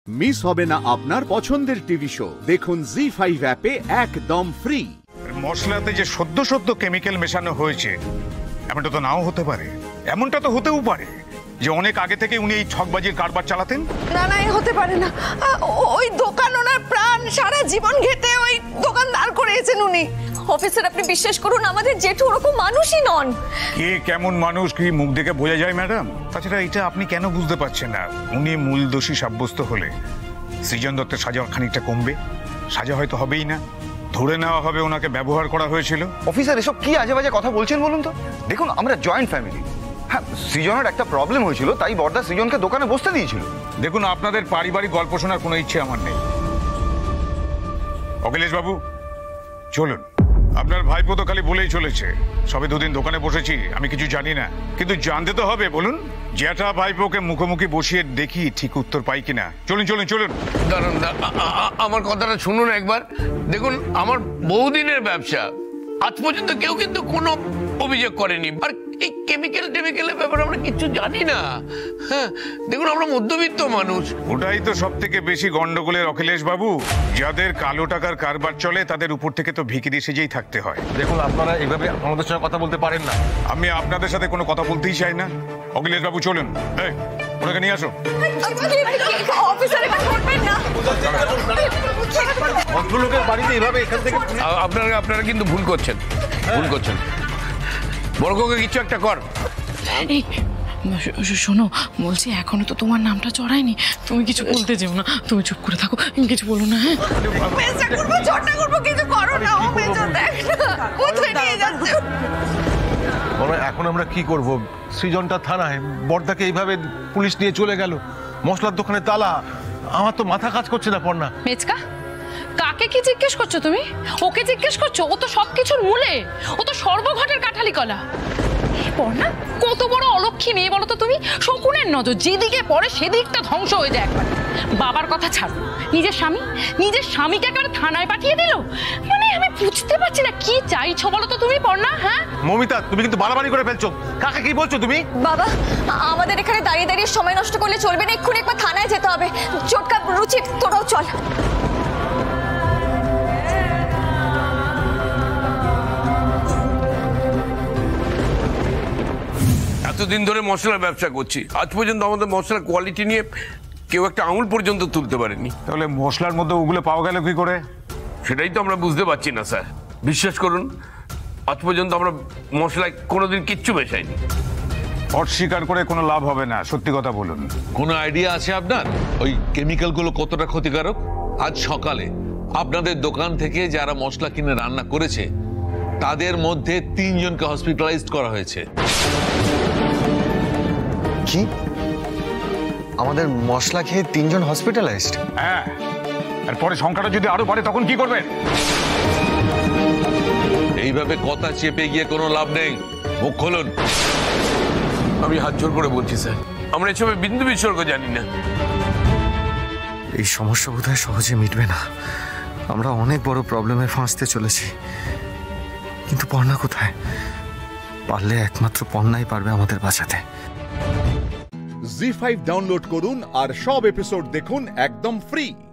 Miss হবে না আপনার পছন্দের টিভি শো। দেখুন Zee 5 অ্যাপে একদম ফ্রি। মশলাতে যে সদ্য সদ্য কেমিক্যাল মেশানো হয়েছে এমনটা তো নাও হতে পারে, এমনটা তো হতেও পারে যে অনেক আগে থেকে উনি এই ঠকবাজির কারবার চালাতেন। না না, হতে পারে না। ওই দোকান ওনার প্রাণ, সারা জীবন ঘেটে ওই দোকান দাঁড় করিয়েছেন উনি। অফিসার, আপনি বিশ্বাস করুন, আমাদের জেঠু ওরকম মানুষই নন। কে কেমন মানুষ কি মুখ দেখে বোঝা যায় ম্যাডাম? তাছাড়া এটা আপনি কেন বুঝতে পারছেন না? উনি মূল দোষী সাব্যস্ত হলে সৃজন দত্তের সাজা খানিকটা কমবে, সাজা হয়তো হবেই না, ধরে নেওয়া হবে ওনাকে ব্যবহার করা হয়েছিল। অফিসার, এসব কি আজে বাজে কথা বলছেন বলুন তো? দেখুন, আমরা জয়েন্ট ফ্যামিলি। হ্যাঁ, সৃজনের একটা প্রবলেম হয়েছিল, তাই বড়দা সৃজনকে দোকানে বসতে দিয়েছিল। দেখুন, আপনাদের পারিবারিক গল্প শোনার কোনো ইচ্ছে আমার নেই। অখিলেশ বাবু চলুন। আপনার ভাইপো তো খালি বলেই চলেছে সবে দুদিন দোকানে বসেছি, আমি কিছু জানি না, কিন্তু জানতে তো হবে। বলুন, জ্যাঠা ভাইপোকে মুখোমুখি বসিয়ে দেখি ঠিক উত্তর পাই কিনা। চলুন চলুন চলুন। দাঁড়ান, আমার কথাটা শুনুন একবার। দেখুন, আমার বহুদিনের ব্যবসা, আজ পর্যন্ত কেউ কিন্তু কোনো অভিযোগ করেনি। আর এই কেমিক্যালের ব্যাপারে আমরা কিছু জানি না। হ্যাঁ, দেখুন, আমরা মধ্যবিত্ত মানুষ। ওটাই তো সব থেকে বেশি গন্ডগোলের অখিলেশ বাবু। যাদের কালো টাকার কারবার চলে তাদের উপর থেকে তো ভিখিরি সেজেই থাকতে হয়। দেখুন, আপনারা এইভাবে আমাদের সঙ্গে কথা বলতে পারেন না। আমি আপনাদের সাথে কোনো কথা বলতেই চাই না। অখিলেশ বাবু চলুন, এই ওনাকে নিয়ে আসো। অফিসার, এটা করবেন না। ভদ্রলোকের বাড়িতে এইভাবে এখান থেকে আপনারা কিন্তু ভুল করছেন। বড়কে কিছু একটা কর। শোনো, বলছি এখনো তো তোমার নামটা চড়ায়নি, তুমি কিছু বলতে যেও না, তুমি চুপ করে থাকো, কিছু বলো না। হ্যাঁ, ঝগড়া করবো, কিছু করো না। ও বেঁচে দেখ না, কোথায় নিয়ে যাচ্ছে। এখন আমরা কি করব? সৃজনটা থানায়, বড়দাকে এইভাবে পুলিশ নিয়ে চলে গেল, মশলার দোকানে তালা। আমার তো মাথা কাজ করছে না। পড়না মেচকা, কাকে কি জিজ্ঞেস করছো তুমি? ওকে জিজ্ঞেস করছো? ও তো সবকিছুর মূলে, ও তো সর্বঘটের কাঠালি কলা। পড়না, কত বড় অলক্ষী মেয়ে বলো তো তুমি। শকুনের নজর যেদিকে পড়ে সেদিকটা ধ্বংস হয়ে যায় একবার। বাবার কথা ছাড়ো, নিজের স্বামীকে একেবারে থানায় পাঠিয়ে দিল। মানে আমি বুঝতে পারছি না কি চাইছো বলো তো তুমি পড়না। হ্যাঁ মমিতা, তুমি কিন্তু বাড়াবাড়ি করে ফেলছো। কাকে কি বলছো তুমি? বাবা, আমাদের এখানে দাঁড়িয়ে দাঁড়িয়ে সময় নষ্ট করলে চলবে না, এক্ষুনি একবার থানায় যেতে হবে। চটকা, রুচি, তোরাও চল। এতদিন ধরে মশলার ব্যবসা করছি, আজ পর্যন্ত আমাদের মশলার কোয়ালিটি নিয়ে কেউ একটা আঙুল পর্যন্ত তুলতে পারেনি। তাহলে মশলার মধ্যে ওগুলো পাওয়া গেল কি করে? সেটাই তো আমরা বুঝতে পারছি না স্যার। বিশ্বাস করুন, আজ পর্যন্ত আমরা মশলায় কোনোদিন কিচ্ছু মেশাইনি। অস্বীকার করে কোনো লাভ হবে না, সত্যি কথা বলুন। কোনো আইডিয়া আছে আপনার ওই কেমিক্যালগুলো কতটা ক্ষতিকারক? আজ সকালে আপনাদের দোকান থেকে যারা মশলা কিনে রান্না করেছে তাদের মধ্যে 3 জনকে হসপিটালাইজড করা হয়েছে। কি? আমাদের মশলা খেয়ে 3 জন হসপিটালাইজড? হ্যাঁ, আর পরে সংখ্যাটা যদি আরো বাড়ে তখন কি করবেন? এইভাবে কথা চেপে গিয়ে কোনো লাভ নেই, মুখ খুলুন। আমি হাত জোর করে বলছি স্যার, আমরা এসবে বিন্দু বিসর্গ জানি না। এই সমস্যা বোধহয় সহজে মিটবে না। আমরা অনেক বড় প্রবলেমে ফাঁসতে চলেছি। কিন্তু পর্ণা কোথায়? পারলে একমাত্র পর্ণাই পারবে আমাদের বাঁচাতে। Zee 5 ডাউনলোড করুন আর সব এপিসোড দেখুন একদম ফ্রি।